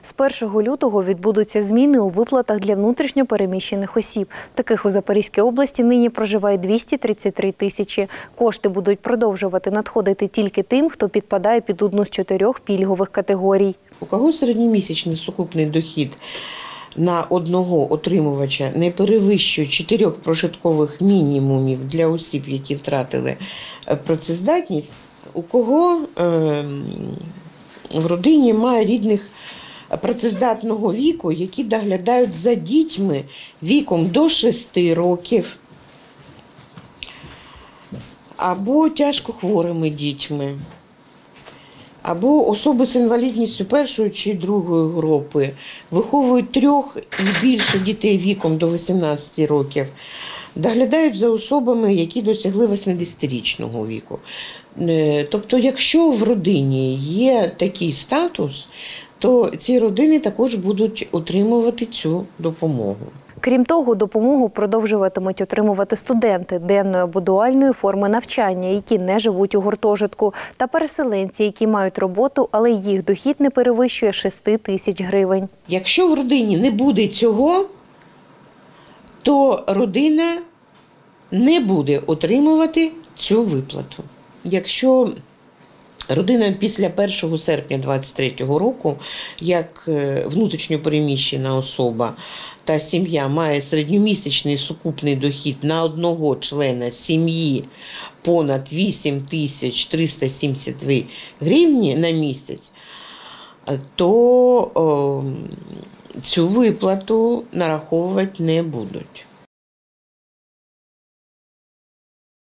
З 1 лютого відбудуться зміни у виплатах для внутрішньо переміщених осіб. Таких у Запорізькій області нині проживає 233 тисячі. Кошти будуть продовжувати надходити тільки тим, хто підпадає під одну з 4 пільгових категорій. У кого середньомісячний сукупний дохід на одного отримувача не перевищує 4 прожиткових мінімумів для осіб, які втратили працездатність, у кого в родині має рідних працездатного віку, які доглядають за дітьми віком до 6 років, або тяжко хворими дітьми, або особи з інвалідністю 1 чи 2 групи, виховують 3 і більше дітей віком до 18 років, доглядають за особами, які досягли 80-річного віку. Тобто, якщо в родині є такий статус, то ці родини також будуть отримувати цю допомогу. Крім того, допомогу продовжуватимуть отримувати студенти денної або дуальної форми навчання, які не живуть у гуртожитку, та переселенці, які мають роботу, але їх дохід не перевищує 6 тисяч гривень. Якщо в родині не буде цього, то родина не буде отримувати цю виплату. Якщо родина після 1 серпня 2023 року, як внутрішньо переміщена особа та сім'я має середньомісячний сукупний дохід на одного члена сім'ї понад 8372 гривні на місяць, то цю виплату нараховувати не будуть.